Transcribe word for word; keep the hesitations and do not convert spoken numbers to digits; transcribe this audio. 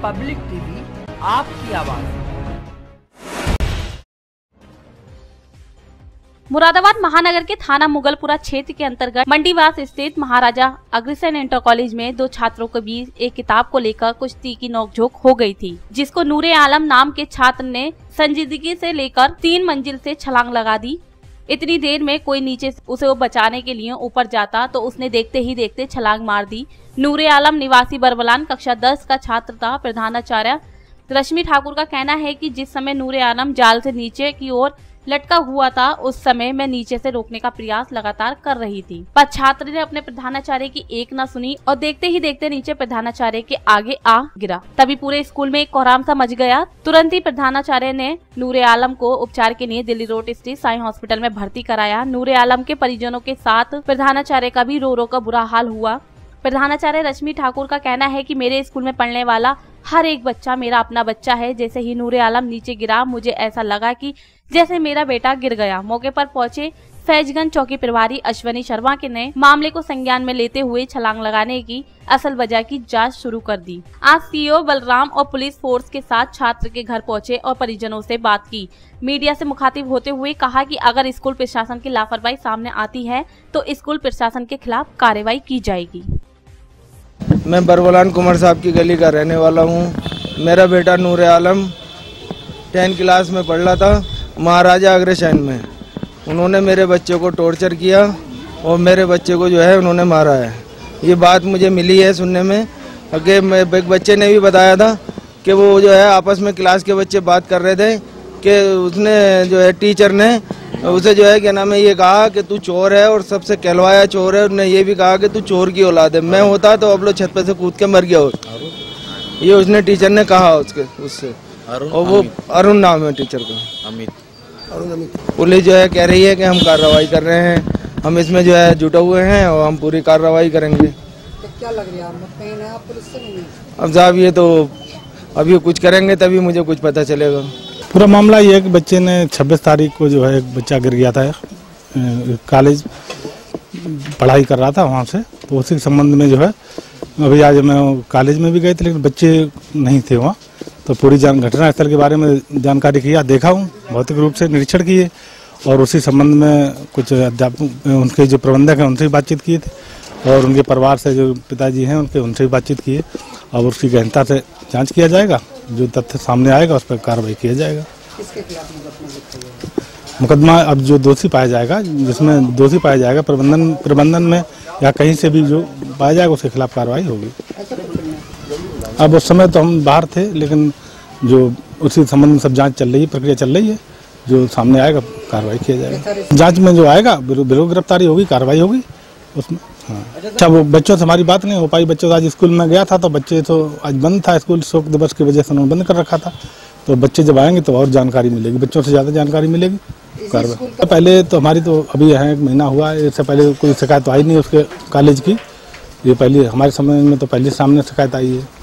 Public TV, आपकी आवाज। मुरादाबाद महानगर के थाना मुगलपुरा क्षेत्र के अंतर्गत मंडीवास स्थित महाराजा अग्रसेन इंटर कॉलेज में दो छात्रों के बीच एक किताब को लेकर कुछ तीखी नोकझोंक हो गई थी, जिसको नूरे आलम नाम के छात्र ने संजीदगी से लेकर तीन मंजिल से छलांग लगा दी। इतनी देर में कोई नीचे उसे बचाने के लिए ऊपर जाता तो उसने देखते ही देखते छलांग मार दी। नूरे आलम निवासी बरबलान कक्षा दस का छात्र था। प्रधानाचार्य रश्मि ठाकुर का कहना है कि जिस समय नूरे आलम जाल से नीचे की ओर लटका हुआ था, उस समय मैं नीचे से रोकने का प्रयास लगातार कर रही थी, पर छात्र ने अपने प्रधानाचार्य की एक न सुनी और देखते ही देखते नीचे प्रधानाचार्य के आगे आ गिरा। तभी पूरे स्कूल में एक कोहराम सा मच गया। तुरंत ही प्रधानाचार्य ने नूरे आलम को उपचार के लिए दिल्ली रोड स्थित साई हॉस्पिटल में भर्ती कराया। नूरे आलम के परिजनों के साथ प्रधानाचार्य का भी रो रो कर बुरा हाल हुआ। प्रधानाचार्य रश्मि ठाकुर का कहना है कि मेरे स्कूल में पढ़ने वाला हर एक बच्चा मेरा अपना बच्चा है। जैसे ही नूरे आलम नीचे गिरा, मुझे ऐसा लगा कि जैसे मेरा बेटा गिर गया। मौके पर पहुंचे फैजगंज चौकी प्रभारी अश्वनी शर्मा के ने मामले को संज्ञान में लेते हुए छलांग लगाने की असल वजह की जांच शुरू कर दी। आज सीओ बलराम और पुलिस फोर्स के साथ छात्र के घर पहुंचे और परिजनों से बात की। मीडिया से मुखातिब होते हुए कहा कि अगर स्कूल प्रशासन की लापरवाही सामने आती है तो स्कूल प्रशासन के खिलाफ कार्रवाई की जाएगी। मैं बरबलान कुमार साहब की गली का रहने वाला हूँ। मेरा बेटा नूरे आलम टेंथ क्लास में पढ़ रहा था महाराजा अग्रसेन में। उन्होंने मेरे बच्चे को टॉर्चर किया और मेरे बच्चे को जो है उन्होंने मारा है। ये बात मुझे मिली है सुनने में। आगे एक बच्चे ने भी बताया था कि वो जो है आपस में क्लास के बच्चे बात कर रहे थे कि उसने जो है टीचर ने उसे जो है क्या नाम है ये कहा कि तू चोर है और सबसे कहलवाया चोर है। उसने ये भी कहा कि तू चोर की औलाद है। मैं होता तो अब लोग छत पे से कूद के मर गया होता। ये उसने टीचर ने कहा उसके उससे। और वो अरुण नाम है टीचर का, अमित अरुण अमित। पुलिस जो है कह रही है कि हम कार्रवाई कर रहे हैं, हम इसमें जो है जुटे हुए हैं और हम पूरी कार्रवाई करेंगे। तो क्या लग रहा है आप पुलिस से नहीं? अब साहब ये तो अभी कुछ करेंगे तभी मुझे कुछ पता चलेगा। पूरा मामला ये है कि बच्चे ने छब्बीस तारीख को जो है एक बच्चा गिर गया था, कॉलेज पढ़ाई कर रहा था वहाँ से, तो उसी के संबंध में जो है अभी आज मैं कॉलेज में भी गए थे लेकिन बच्चे नहीं थे वहाँ। तो पूरी जान घटना स्थल के बारे में जानकारी किया, देखा हूँ, भौतिक रूप से निरीक्षण किए और उसी संबंध में कुछ अध्यापक उनके जो प्रबंधक हैं उनसे भी बातचीत किए थे और उनके परिवार से जो पिताजी हैं उनके उनसे भी बातचीत किए और उसकी गहनता से जांच किया जाएगा। जो तथ्य सामने आएगा उस पर कार्रवाई किया जाएगा। किसके खिलाफ मुकदमा अब जो दोषी पाया जाएगा, जिसमें दोषी पाया जाएगा प्रबंधन प्रबंधन में या कहीं से भी जो पाया जाएगा उसके खिलाफ कार्रवाई होगी। अब उस समय तो हम बाहर थे लेकिन जो उसी संबंध में सब जांच चल रही है, प्रक्रिया चल रही है। जो सामने आएगा कार्रवाई किया जाएगा। जांच में जो आएगा बिल्कुल गिरफ्तारी होगी, कार्रवाई होगी उसमें। हाँ अच्छा, वो बच्चों से हमारी बात नहीं हो पाई। बच्चों से आज स्कूल में गया था तो बच्चे तो आज बंद था स्कूल, शोक दिवस की वजह से उन्होंने बंद कर रखा था। तो बच्चे जब आएंगे तो और जानकारी मिलेगी, बच्चों से ज़्यादा जानकारी मिलेगी। कार्रवाई पहले तो हमारी तो अभी यहाँ एक महीना हुआ है, इससे पहले कोई शिकायत आई नहीं उसके कॉलेज की। ये पहली हमारे समय में तो पहले सामने शिकायत आई है।